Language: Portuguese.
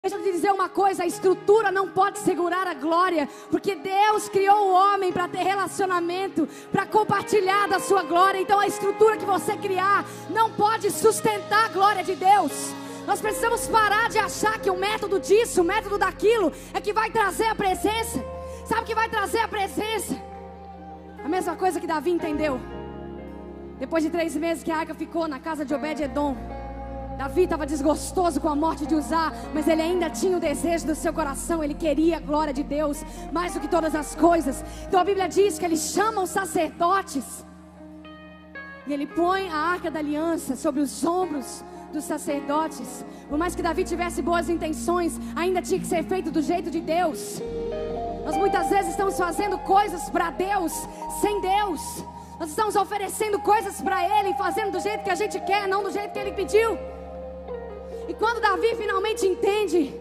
Deixa eu te dizer uma coisa, a estrutura não pode segurar a glória, porque Deus criou o homem para ter relacionamento, para compartilhar da sua glória. Então a estrutura que você criar não pode sustentar a glória de Deus. Nós precisamos parar de achar que o método disso, o método daquilo é que vai trazer a presença. Sabe o que vai trazer a presença? A mesma coisa que Davi entendeu. Depois de 3 meses que a arca ficou na casa de Obed-Edom, Davi estava desgostoso com a morte de Uzá, mas ele ainda tinha o desejo do seu coração. Ele queria a glória de Deus mais do que todas as coisas. Então a Bíblia diz que ele chama os sacerdotes e ele põe a arca da aliança sobre os ombros dos sacerdotes. Por mais que Davi tivesse boas intenções, ainda tinha que ser feito do jeito de Deus. Nós muitas vezes estamos fazendo coisas para Deus sem Deus. Nós estamos oferecendo coisas para Ele, fazendo do jeito que a gente quer, não do jeito que Ele pediu. E quando Davi finalmente entende